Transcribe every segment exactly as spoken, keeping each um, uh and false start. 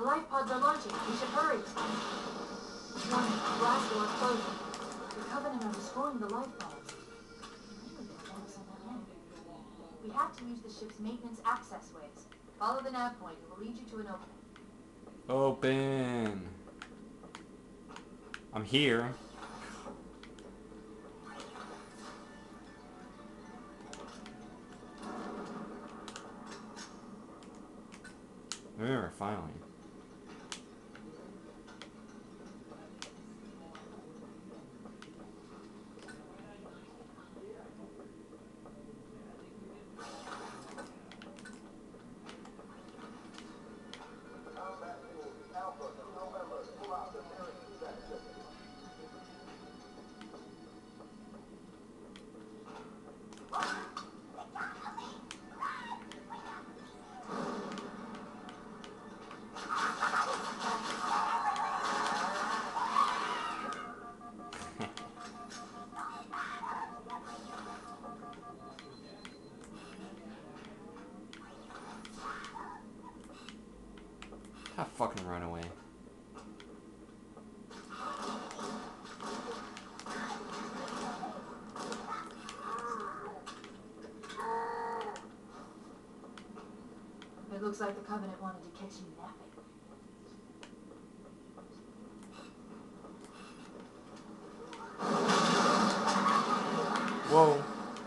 life pods are launching. We should hurry. Warning, blast door closing. The Covenant are destroying the life pods. They really don't want us on that end. We have to use the ship's maintenance access ways. Follow the nav point. It will lead you to an opening. Open. I'm here. There, finally. I fucking run away. It looks like the Covenant wanted to catch you napping. Whoa.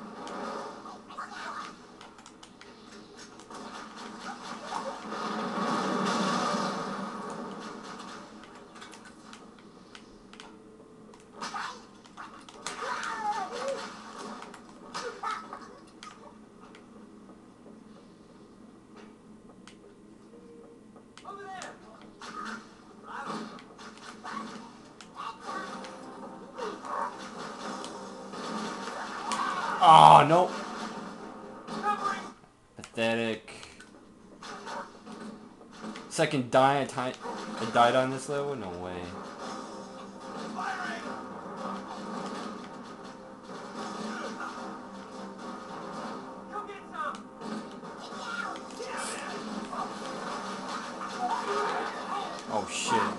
Oh, no. Pathetic. Second die I, I died on this level? No way. Oh shit.